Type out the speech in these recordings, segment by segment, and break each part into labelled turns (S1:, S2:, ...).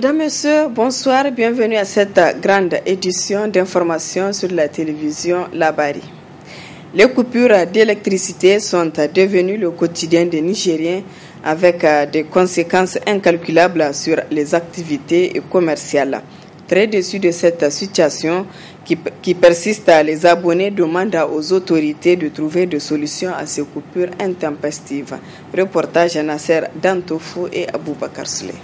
S1: Mesdames, Messieurs, bonsoir, bienvenue à cette grande édition d'information sur la télévision Labari. Les coupures d'électricité sont devenues le quotidien des Nigériens avec des conséquences incalculables sur les activités commerciales. Très déçus de cette situation qui persiste, les abonnés demandent aux autorités de trouver des solutions à ces coupures intempestives. Reportage Nasser Dantoufou et Aboubakar Souley.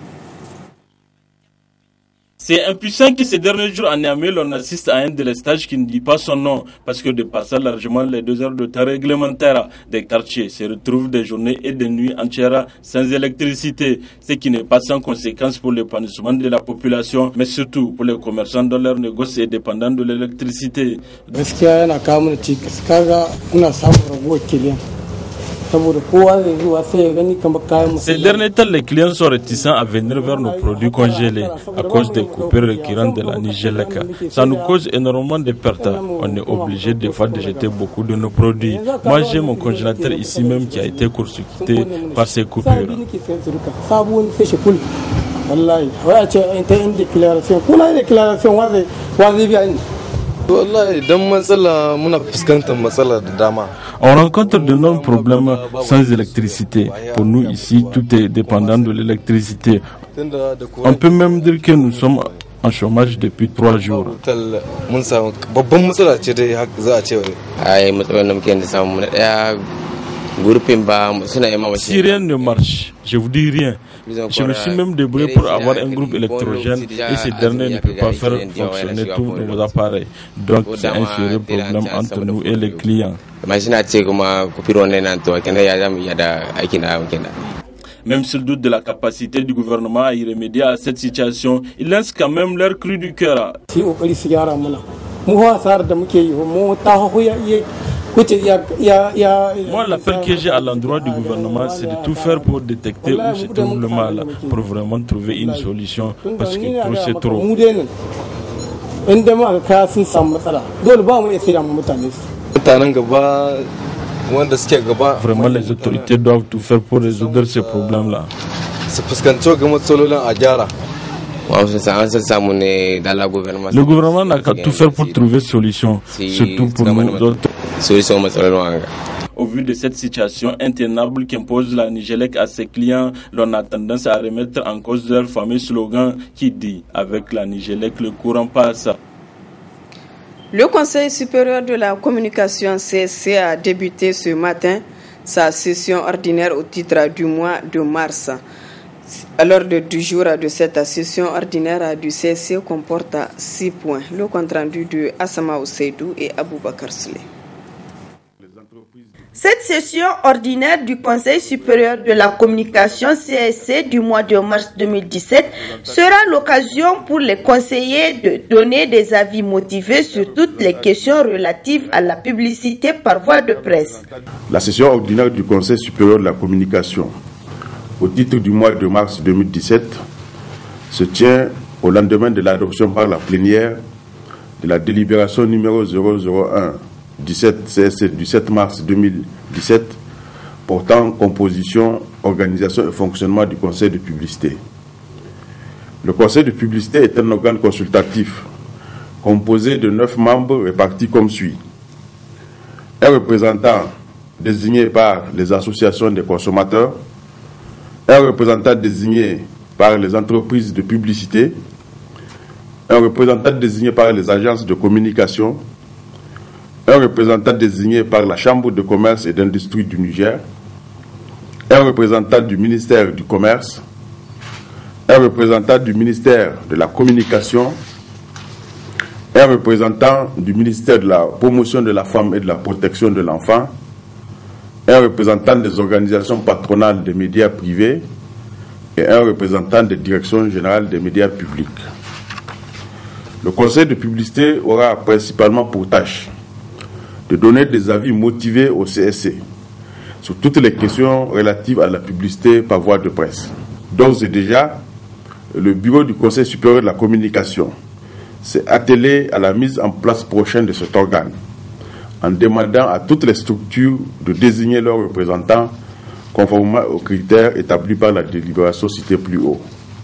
S2: C'est impuissant que ces derniers jours à Niamey, l'on assiste à un délestage qui ne dit pas son nom, parce que dépassant largement les 2 heures de temps réglementaires, des quartiers se retrouvent des journées et des nuits entières sans électricité, ce qui n'est pas sans conséquence pour l'épanouissement de la population, mais surtout pour les commerçants dont leur négoce est dépendant de l'électricité. Ces derniers temps, les clients sont réticents à venir vers nos produits congelés à cause des coupures récurrentes de la Nigélec. Ça nous cause énormément de pertes. On est obligé des fois de jeter beaucoup de nos produits. Moi, j'ai mon congélateur ici même qui a été court-circuité par ces coupures. On rencontre de nombreux problèmes sans électricité. Pour nous ici, tout est dépendant de l'électricité. On peut même dire que nous sommes en chômage depuis 3 jours. Si rien ne marche, je vous dis rien. Je me suis même débrouillé pour avoir un groupe électrogène et ces derniers ne peuvent pas faire fonctionner tous nos appareils. Donc c'est un sérieux problème entre nous et les clients. Même s'ils doutent de la capacité du gouvernement à y remédier à cette situation, ils lancent quand même leur cri du cœur. Moi, l'appel que j'ai à l'endroit du gouvernement, c'est de tout faire pour détecter où se trouve le mal, pour vraiment trouver une solution, parce que trop c'est trop. Vraiment, les autorités doivent tout faire pour résoudre ces problèmes-là. Le gouvernement n'a qu'à tout faire pour trouver solution, surtout pour nous autres. Au vu de cette situation intenable qu'impose la Nigélec à ses clients, l'on a tendance à remettre en cause leur fameux slogan qui dit « Avec la Nigélec, le courant passe ».
S1: Le Conseil supérieur de la communication CSC a débuté ce matin sa session ordinaire au titre du mois de mars. À l'ordre du jour de cette session ordinaire du CSC comporte 6 points. Le compte-rendu de Assama Oseidou et Aboubakar Souley.
S3: Cette session ordinaire du Conseil supérieur de la communication CSC du mois de mars 2017 sera l'occasion pour les conseillers de donner des avis motivés sur toutes les questions relatives à la publicité par voie de presse.
S4: La session ordinaire du Conseil supérieur de la communication au titre du mois de mars 2017 se tient au lendemain de l'adoption par la plénière de la délibération numéro 001 17 CSC du 7 mars 2017 portant composition, organisation et fonctionnement du Conseil de publicité. Le Conseil de publicité est un organe consultatif composé de 9 membres répartis comme suit. Un représentant désigné par les associations des consommateurs, un représentant désigné par les entreprises de publicité, un représentant désigné par les agences de communication, un représentant désigné par la Chambre de commerce et d'industrie du Niger, un représentant du ministère du Commerce, un représentant du ministère de la Communication, un représentant du ministère de la Promotion de la Femme et de la Protection de l'Enfant, un représentant des organisations patronales des médias privés et un représentant des directions générales des médias publics. Le Conseil de publicité aura principalement pour tâche de donner des avis motivés au CSC sur toutes les questions relatives à la publicité par voie de presse. D'ores et déjà, le bureau du Conseil supérieur de la communication s'est attelé à la mise en place prochaine de cet organe, en demandant à toutes les structures de désigner leurs représentants conformément aux critères établis par la délibération citée plus haut.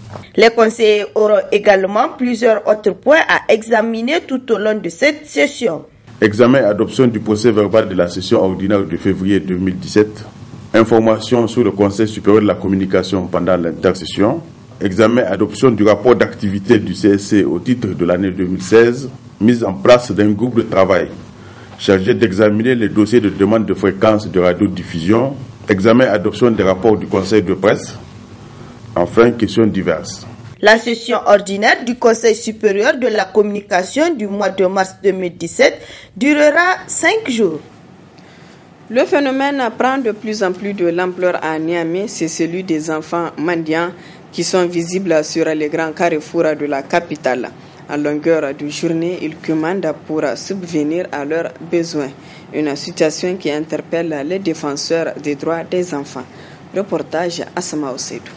S3: Les conseillers auront également plusieurs autres points à examiner tout au long de cette session.
S4: Examen et adoption du procès verbal de la session ordinaire de février 2017. Information sur le Conseil supérieur de la communication pendant l'intersession. Examen et adoption du rapport d'activité du CSC au titre de l'année 2016. Mise en place d'un groupe de travail chargé d'examiner les dossiers de demande de fréquence de radiodiffusion. Examen et adoption des rapports du Conseil de presse. Enfin, questions diverses.
S3: La session ordinaire du Conseil supérieur de la communication du mois de mars 2017 durera 5 jours.
S1: Le phénomène prend de plus en plus de l'ampleur à Niamey, c'est celui des enfants mendiants qui sont visibles sur les grands carrefours de la capitale. À longueur de journée, ils commandent pour subvenir à leurs besoins. Une situation qui interpelle les défenseurs des droits des enfants. Reportage Asma Oseidou.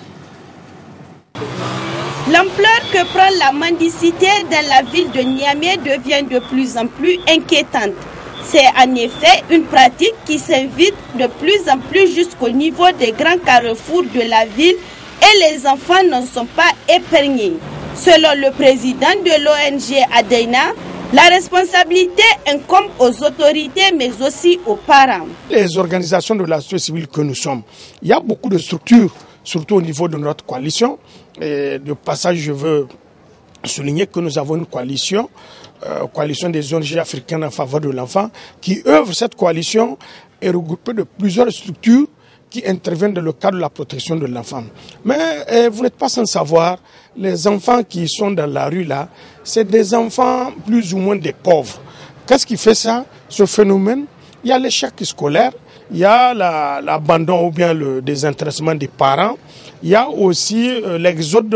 S3: L'ampleur que prend la mendicité dans la ville de Niamey devient de plus en plus inquiétante. C'est en effet une pratique qui s'invite de plus en plus jusqu'au niveau des grands carrefours de la ville et les enfants n'en sont pas épargnés. Selon le président de l'ONG Adeina, la responsabilité incombe aux autorités mais aussi aux parents.
S5: Les organisations de la société civile que nous sommes, il y a beaucoup de structures, surtout au niveau de notre coalition. Et de passage, je veux souligner que nous avons une coalition des ONG africaines en faveur de l'enfant, qui œuvre. Cette coalition est regroupée de plusieurs structures qui interviennent dans le cadre de la protection de l'enfant. Mais vous n'êtes pas sans savoir, les enfants qui sont dans la rue là, c'est des enfants plus ou moins des pauvres. Qu'est-ce qui fait ça, ce phénomène? Il y a l'échec scolaire, il y a l'abandon ou bien le désintéressement des parents. Il y a aussi l'exode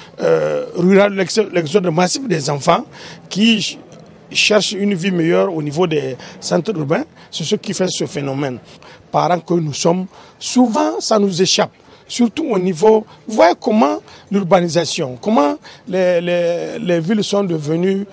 S5: rural, l'exode massif des enfants qui cherchent une vie meilleure au niveau des centres urbains. C'est ce qui fait ce phénomène. Parents que nous sommes, souvent ça nous échappe. Surtout au niveau, vous voyez comment l'urbanisation, comment les villes sont devenues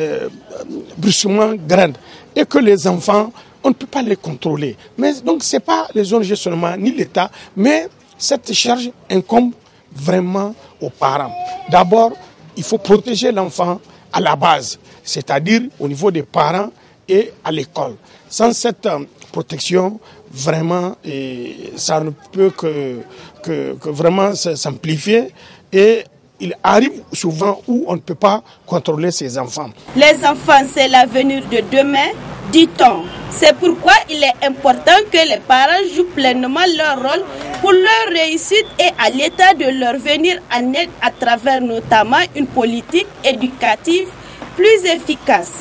S5: brusquement grandes et que les enfants, on ne peut pas les contrôler. Mais donc c'est pas les ONG seulement, ni l'État, mais cette charge incombe vraiment aux parents. D'abord, il faut protéger l'enfant à la base, c'est-à-dire au niveau des parents et à l'école. Sans cette protection, vraiment, ça ne peut que vraiment s'amplifier et il arrive souvent où on ne peut pas contrôler ses enfants.
S3: Les enfants, c'est l'avenir de demain, dit-on. C'est pourquoi il est important que les parents jouent pleinement leur rôle pour leur réussite et à l'État de leur venir en aide à travers notamment une politique éducative plus efficace.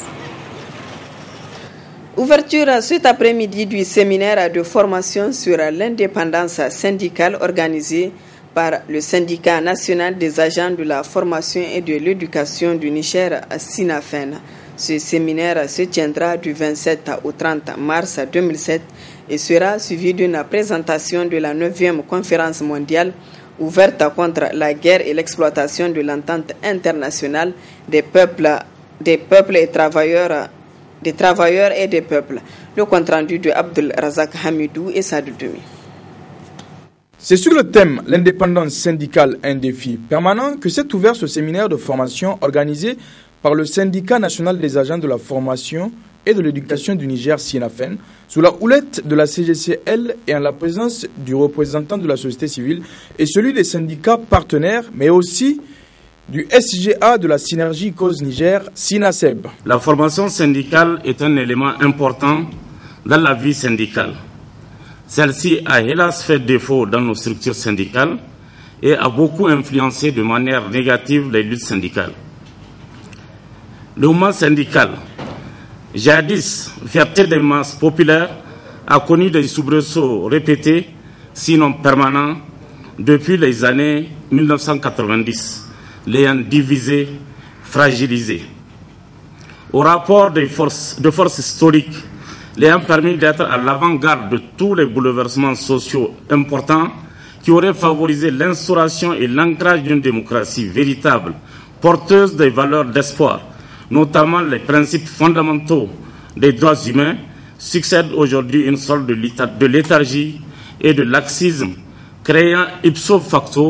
S1: Ouverture cet après-midi du séminaire de formation sur l'indépendance syndicale organisé par le syndicat national des agents de la formation et de l'éducation du Niger, SINAFEN. Ce séminaire se tiendra du 27 au 30 mars 2007 et sera suivi d'une présentation de la 9e conférence mondiale ouverte contre la guerre et l'exploitation de l'entente internationale des peuples et travailleurs, des travailleurs et des peuples. Le compte-rendu de Abdul Razak Hamidou et Sadou Demi.
S6: C'est sur le thème « L'indépendance syndicale, un défi permanent » que s'est ouvert ce séminaire de formation organisé par le syndicat national des agents de la formation et de l'éducation du Niger, SINAFEN, sous la houlette de la CGCL et en la présence du représentant de la société civile et celui des syndicats partenaires, mais aussi du SGA de la synergie cause Niger, SINASEB.
S7: La formation syndicale est un élément important dans la vie syndicale. Celle-ci a hélas fait défaut dans nos structures syndicales et a beaucoup influencé de manière négative les luttes syndicales. Le mouvement syndical, jadis fierté des masses populaires, a connu des soubresauts répétés, sinon permanents, depuis les années 1990, l'ayant divisé, fragilisé. Au rapport de forces historiques, l'ayant permis d'être à l'avant-garde de tous les bouleversements sociaux importants qui auraient favorisé l'instauration et l'ancrage d'une démocratie véritable, porteuse des valeurs d'espoir, notamment les principes fondamentaux des droits humains, succède aujourd'hui une sorte de léthargie et de laxisme, créant ipso facto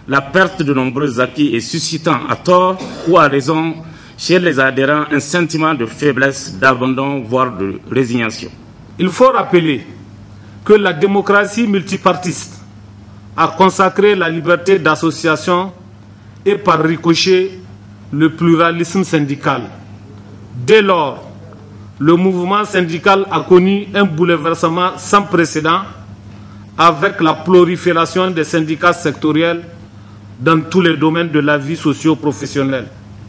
S7: la perte de nombreux acquis et suscitant à tort ou à raison chez les adhérents un sentiment de faiblesse, d'abandon, voire de résignation.
S8: Il faut rappeler que la démocratie multipartiste a consacré la liberté d'association et par ricochet le pluralisme syndical. Dès lors, le mouvement syndical a connu un bouleversement sans précédent avec la prolifération des syndicats sectoriels dans tous les domaines de la vie socio-professionnelle.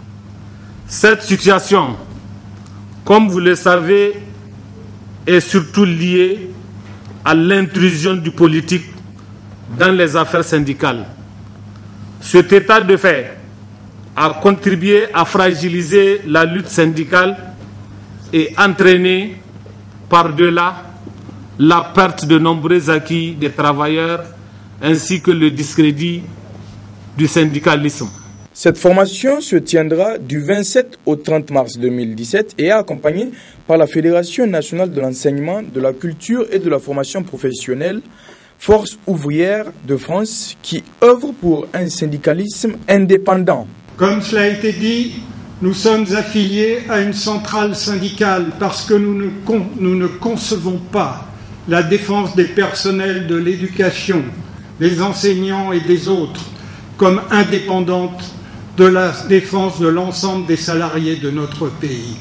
S8: Cette situation, comme vous le savez, est surtout liée à l'intrusion du politique dans les affaires syndicales. Cet état de fait a contribué à fragiliser la lutte syndicale et entraîné par-delà la perte de nombreux acquis des travailleurs ainsi que le discrédit du syndicalisme.
S6: Cette formation se tiendra du 27 au 30 mars 2017 et est accompagnée par la Fédération nationale de l'enseignement, de la culture et de la formation professionnelle, Force ouvrière de France, qui œuvre pour un syndicalisme indépendant.
S9: Comme cela a été dit, nous sommes affiliés à une centrale syndicale parce que nous ne concevons pas la défense des personnels de l'éducation, des enseignants et des autres comme indépendante de la défense de l'ensemble des salariés de notre pays.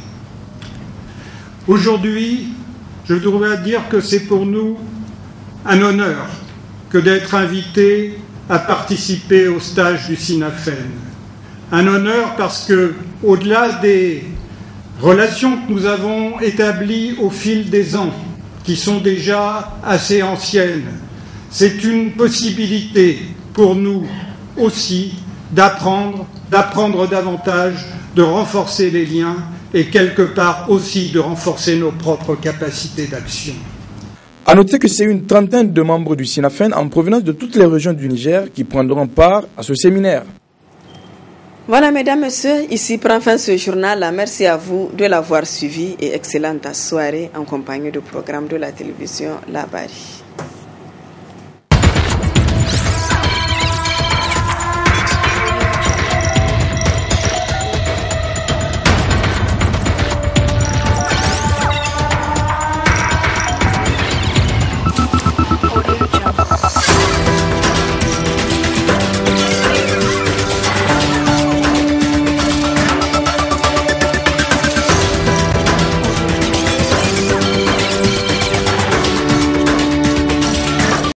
S9: Aujourd'hui, je voudrais dire que c'est pour nous un honneur que d'être invité à participer au stage du SINAFEN. Un honneur parce que, au-delà des relations que nous avons établies au fil des ans, qui sont déjà assez anciennes, c'est une possibilité pour nous aussi d'apprendre davantage, de renforcer les liens et quelque part aussi de renforcer nos propres capacités d'action.
S6: A noter que c'est une trentaine de membres du SINAFEN en provenance de toutes les régions du Niger qui prendront part à ce séminaire.
S1: Voilà, mesdames, messieurs, ici prend fin ce journal. Merci à vous de l'avoir suivi et excellente soirée en compagnie du programme de la télévision Labari.